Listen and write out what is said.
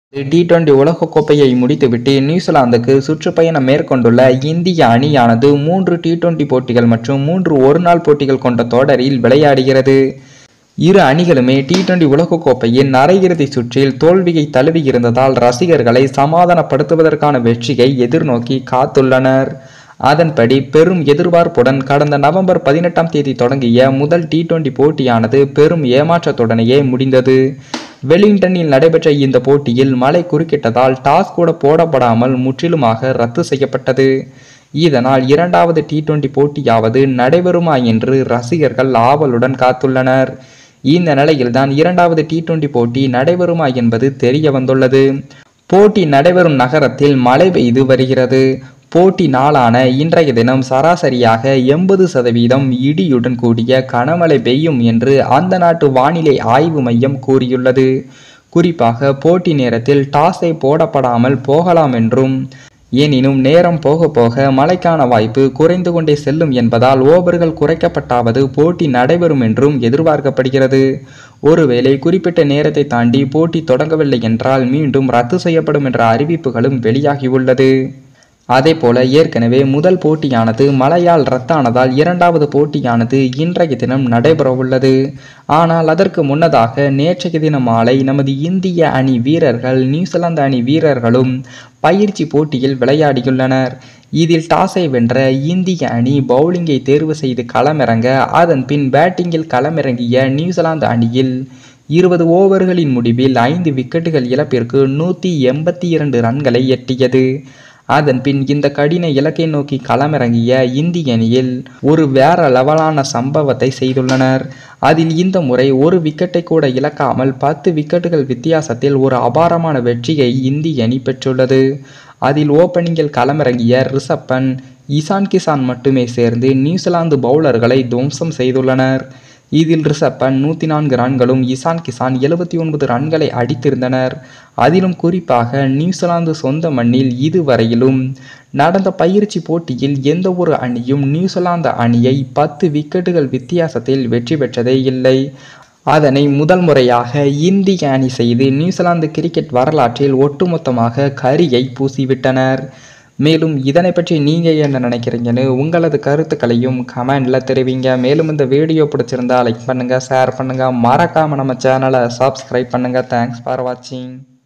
T20 உலகக்கோப்பையை முடித்துவிட்டு நியூசிலாந்துக்கு சுற்றுப்பயணம் மேற்கொண்டுள்ள இந்திய அணியானது 3 T20 போட்டிகள் மற்றும் 3 ஒருநாள் போட்டிகள் கொண்ட தொடரில் விளையாடுகிறது. இரு அணிகளுமே T20 உலகக்கோப்பையின் அரையிறுதி சுற்றில் தோல்வியை தழுவியிருந்ததால் ரசிகர்களை சமாதானப்படுத்துவதற்கான வெற்றியை எதிர்நோக்கி காத்துள்ளனர். அதன்படி பெரும் எதிர்பார்ப்புடன் கடந்த நவம்பர் 18ஆம் தேதி தொடங்கிய முதல் T20 போட்டியானது பெரும் ஏமாற்றத்துடனேயே முடிந்தது. வெலிங்டனில் நடைபெற்ற இந்த போட்டியில் மழை குறுக்கிட்டதால் டாஸ் கூட போடப்படாமல் முற்றிலுமாக ரத்து செய்யப்பட்டது. இதனால் இரண்டாவது T20 போட்டியாவது நடைபெறுமா என்று ரசிகர்கள் ஆவலுடன் காத்துள்ளனர். இந்த நிலையில்தான் இரண்டாவது T20 போட்டி நடைபெறுமா என்பது தெரிய வந்துள்ளது. போட்டி நடைபெறும் நகரத்தில் மழை பெய்து வருகிறது. போட்டி நாளான இன்றைய தினம் சராசரியாக 80% இடியுடன் கூடிய கனமழை பெய்யும் என்று அந்த நாட்டு வானிலை ஆய்வு மையம் கூறியுள்ளது. குறிப்பாக போட்டி நேரத்தில் டாஸை போடப்படாமல் போகலாம் என்றும், எனினும் நேரம் போக போக மழைக்கான வாய்ப்பு குறைந்து கொண்டே செல்லும் என்பதால் ஓவர்கள் குறைக்கப்பட்டாவது போட்டி நடைபெறும் என்றும் எதிர்பார்க்கப்படுகிறது. ஒருவேளை குறிப்பிட்ட நேரத்தை தாண்டி போட்டி தொடங்கவில்லை என்றால் மீண்டும் ரத்து செய்யப்படும் என்ற அறிவிப்புகளும் வெளியாகியுள்ளது. அதேபோல ஏற்கனவே முதல் போட்டியானது மழையால் ரத்தானதால் இரண்டாவது போட்டியானது இன்றைய தினம் நடைபெறவுள்ளது. ஆனால் அதற்கு முன்னதாக நேற்றைய தினம் மாலை நமது இந்திய அணி வீரர்கள் நியூசிலாந்து அணி வீரர்களும் பயிற்சி போட்டியில் விளையாடியுள்ளனர். இதில் டாஸை வென்ற இந்திய அணி பவுலிங்கை தேர்வு செய்து களமிறங்க, அதன் பின் பேட்டிங்கில் களமிறங்கிய நியூசிலாந்து அணியில் 20 ஓவர்களின் முடிவில் 5 விக்கெட்டுகள் இழப்பிற்கு 182 ரன்களை எட்டியது. அதன் பின் இந்த கடின இலக்கை நோக்கி களமிறங்கிய இந்திய அணியில் ஒரு வேற லெவலான சம்பவத்தை செய்துள்ளனர். அதில் இந்த முறை ஒரு விக்கெட்டை கூட இழக்காமல் 10 விக்கெட்டுகள் வித்தியாசத்தில் ஒரு அபாரமான வெற்றியை இந்திய அணி பெற்றுள்ளது. அதில் ஓப்பனிங்கில் களமிறங்கிய ரிஷப் பண்ட், இஷான் கிஷான் மட்டுமே சேர்ந்து நியூசிலாந்து பவுலர்களை துவம்சம் செய்துள்ளனர். இதில் ரிஷப் பண்ட் 104 ரன்களும் இஷான் கிஷான் 79 ரன்களை அடித்திருந்தனர். அதிலும் குறிப்பாக நியூசிலாந்து சொந்த மண்ணில் இதுவரையிலும் நடந்த பயிற்சி போட்டியில் எந்த ஒரு அணியும் நியூசிலாந்து அணியை 10 விக்கெட்டுகள் வித்தியாசத்தில் வெற்றி பெற்றதே இல்லை. அதனை முதல் முறையாக இந்திய அணி செய்து நியூசிலாந்து கிரிக்கெட் வரலாற்றில் ஒட்டுமொத்தமாக கரியை பூசிவிட்டனர். மேலும் இதனை பற்றி நீங்கள் என்ன நினைக்கிறீங்கன்னு உங்களது கருத்துக்களையும் கமெண்டில் தெரிவிங்க. மேலும் இந்த வீடியோ பிடிச்சிருந்தா லைக் பண்ணுங்கள், ஷேர் பண்ணுங்கள், மறக்காமல் நம்ம சேனலை சப்ஸ்கிரைப் பண்ணுங்கள். தேங்க்ஸ் ஃபார் வாட்சிங்.